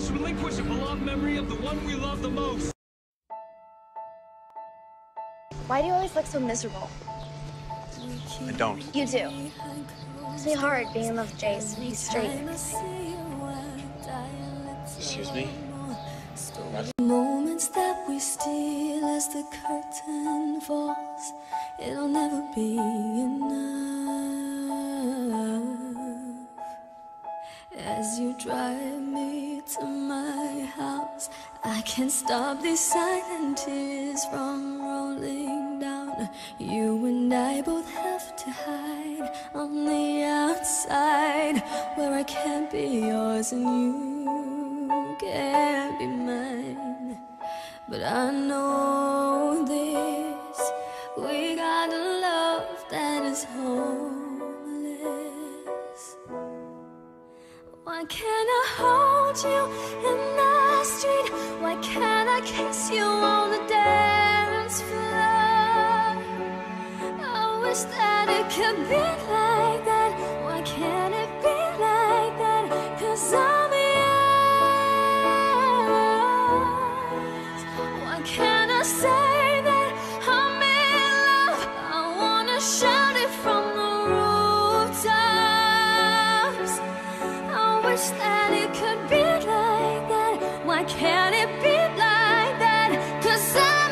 must relinquish a beloved memory of the one we love the most. Why do you always look so miserable? I don't. You do. It's really hard being in love with Jace. He's straight. Excuse me? Moments that we steal as the curtain falls, it'll never be enough. As you drive me to my house, I can't stop these silent tears from rolling down. You and I both have to hide on the outside, where I can't be yours and you can't be mine. But I know this, we got a love that is homeless. Why can't I hold you in the street? Why can't I kiss you on the dance floor? I wish that it could be like that. Why can't it be like that? 'Cause I'm yours. Why can't I say that I'm in love? I wanna shout it from the rooftops. I wish that it could be like that. Why can't it be like that? 'Cause I'm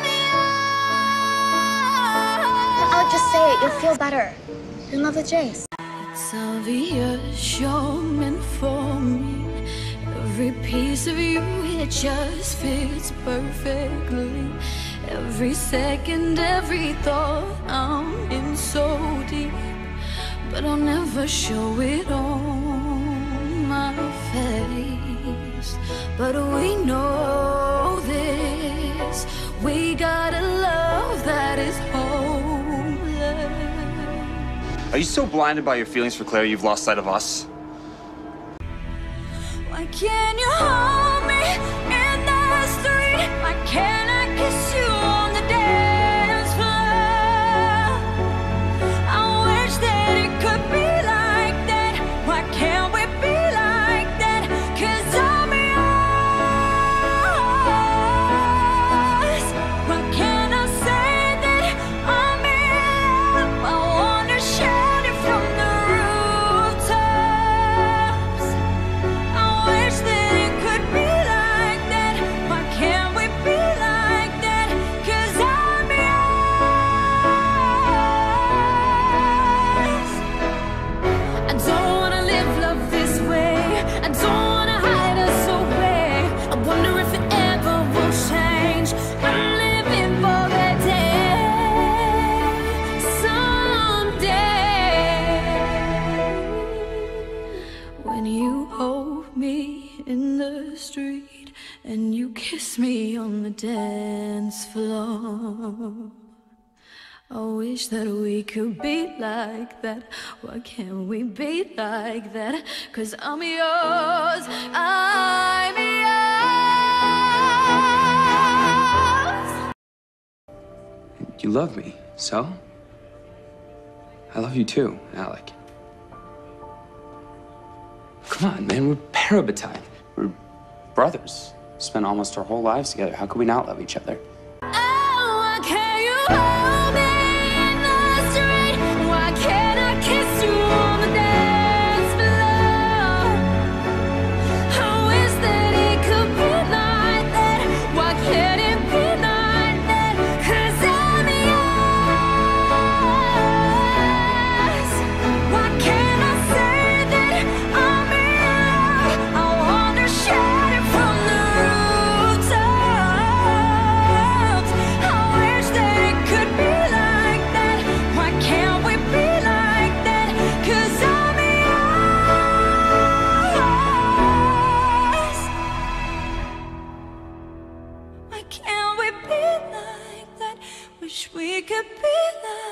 yours. I'll just say it. You'll feel better. You're in love with Jace. It's obvious you're meant for me. Every piece of you, it just fits perfectly. Every second, every thought, I'm in so deep. But I'll never show it on my face. But we know this, we got a love that is homeless. Are you so blinded by your feelings for Claire you've lost sight of us? Why can't you hold me in the street? Why can't I kiss you on the dance floor? I wish that it could be like that. Why can't we be like that? 'Cause I'm yours. Why can't I say that I'm in? I wanna shout it from the rooftops. I wish that it could be like that. Why can't we be like that? 'Cause I'm yours. I don't wanna live love this way. I don't wanna hide us away. I wonder if it ever will change. I'm living for that day, someday, when you hold me in the street and you kiss me on the dance floor. I wish that we could be like that. Why can't we be like that? 'Cause I'm yours, I'm yours. You love me, so? I love you too, Alec. Come on, man, we're parabatai. We're brothers. Spent almost our whole lives together. How could we not love each other? Oh, why can't you hold me in the street? Why can't I kiss you on the dance floor? I wish that it could be like that. Why can't it be like that? 'Cause I'm yours. Why can't I say that I'm in? I wanna shout it from the rooftops. I wish that it could be like that. Why can't we be like that? 'Cause I'm yours. Why can't we be like that? Wish we could be like